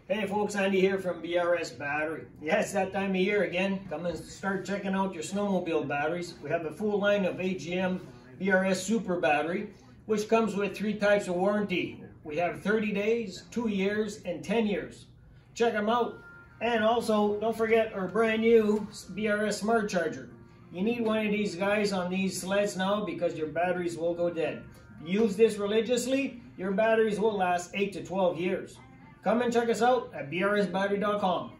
Hey folks, Andy here from BRS Battery. Yeah, it's that time of year again. Come and start checking out your snowmobile batteries. We have a full line of AGM BRS Super Battery, which comes with 3 types of warranty. We have 30 days, 2 years, and 10 years. Check them out. And also, don't forget our brand new BRS Smart Charger. You need one of these guys on these sleds now because your batteries will go dead. Use this religiously, your batteries will last 8 to 12 years. Come and check us out at brsbattery.com.